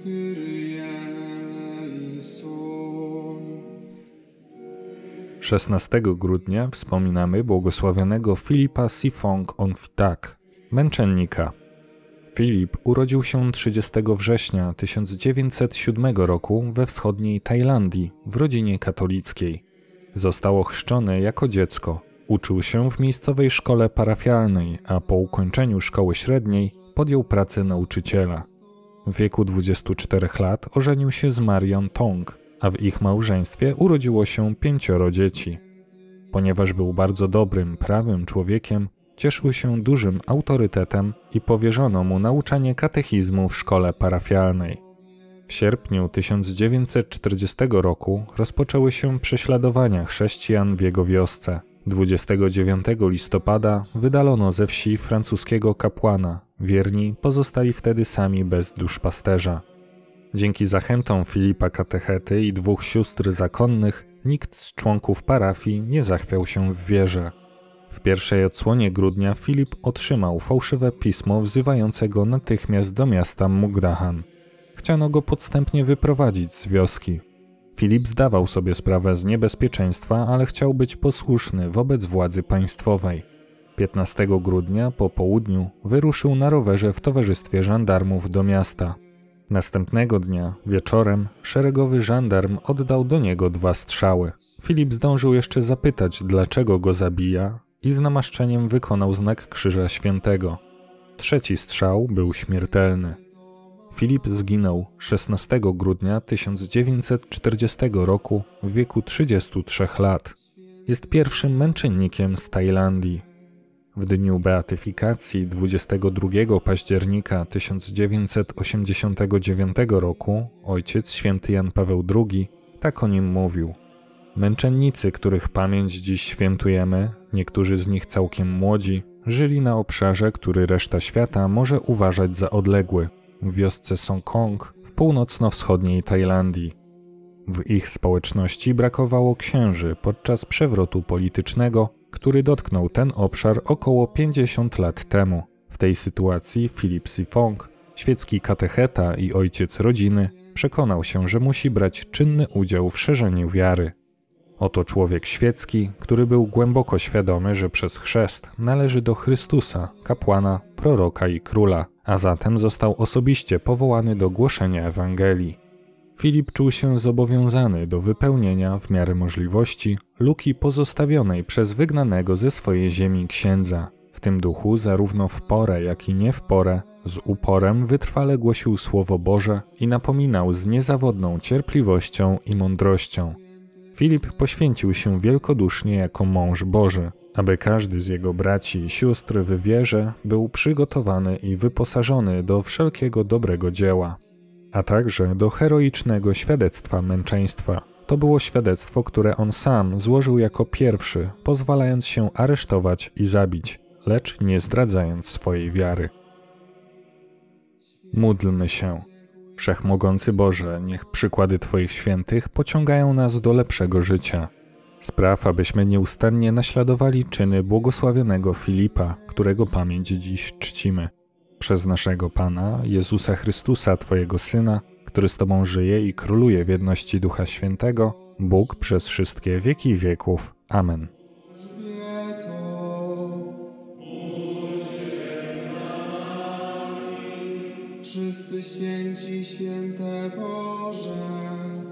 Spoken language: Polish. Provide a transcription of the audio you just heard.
16 grudnia wspominamy błogosławionego Filipa Sifong-Onfitak, męczennika. Filip urodził się 30 września 1907 roku we wschodniej Tajlandii w rodzinie katolickiej. Został ochrzczony jako dziecko. Uczył się w miejscowej szkole parafialnej, a po ukończeniu szkoły średniej podjął pracę nauczyciela. W wieku 24 lat ożenił się z Marion Tong, a w ich małżeństwie urodziło się 5 dzieci. Ponieważ był bardzo dobrym, prawym człowiekiem, cieszył się dużym autorytetem i powierzono mu nauczanie katechizmu w szkole parafialnej. W sierpniu 1940 roku rozpoczęły się prześladowania chrześcijan w jego wiosce. 29 listopada wydalono ze wsi francuskiego kapłana. Wierni pozostali wtedy sami bez duszpasterza. Dzięki zachętom Filipa katechety i 2 sióstr zakonnych nikt z członków parafii nie zachwiał się w wierze. W pierwszej odsłonie grudnia Filip otrzymał fałszywe pismo wzywające go natychmiast do miasta Mukdahan. Chciano go podstępnie wyprowadzić z wioski. Filip zdawał sobie sprawę z niebezpieczeństwa, ale chciał być posłuszny wobec władzy państwowej. 15 grudnia po południu wyruszył na rowerze w towarzystwie żandarmów do miasta. Następnego dnia, wieczorem, szeregowy żandarm oddał do niego 2 strzały. Filip zdążył jeszcze zapytać, dlaczego go zabija, i z namaszczeniem wykonał znak Krzyża Świętego. 3. strzał był śmiertelny. Filip zginął 16 grudnia 1940 roku w wieku 33 lat. Jest pierwszym męczennikiem z Tajlandii. W dniu beatyfikacji 22 października 1989 roku ojciec święty Jan Paweł II tak o nim mówił. Męczennicy, których pamięć dziś świętujemy, niektórzy z nich całkiem młodzi, żyli na obszarze, który reszta świata może uważać za odległy, w wiosce Songkhong w północno-wschodniej Tajlandii. W ich społeczności brakowało księży podczas przewrotu politycznego, który dotknął ten obszar około 50 lat temu. W tej sytuacji Filip Sifong, świecki katecheta i ojciec rodziny, przekonał się, że musi brać czynny udział w szerzeniu wiary. Oto człowiek świecki, który był głęboko świadomy, że przez chrzest należy do Chrystusa, kapłana, proroka i króla, a zatem został osobiście powołany do głoszenia Ewangelii. Filip czuł się zobowiązany do wypełnienia w miarę możliwości luki pozostawionej przez wygnanego ze swojej ziemi księdza. W tym duchu zarówno w porę, jak i nie w porę, z uporem wytrwale głosił Słowo Boże i napominał z niezawodną cierpliwością i mądrością. Filip poświęcił się wielkodusznie jako mąż Boży, aby każdy z jego braci i sióstr w wierze był przygotowany i wyposażony do wszelkiego dobrego dzieła, a także do heroicznego świadectwa męczeństwa. To było świadectwo, które on sam złożył jako pierwszy, pozwalając się aresztować i zabić, lecz nie zdradzając swojej wiary. Módlmy się. Wszechmogący Boże, niech przykłady Twoich świętych pociągają nas do lepszego życia. Spraw, abyśmy nieustannie naśladowali czyny błogosławionego Filipa, którego pamięć dziś czcimy. Przez naszego Pana, Jezusa Chrystusa, Twojego Syna, który z Tobą żyje i króluje w jedności Ducha Świętego, Bóg przez wszystkie wieki wieków. Amen. Wszyscy święci, święte Boże,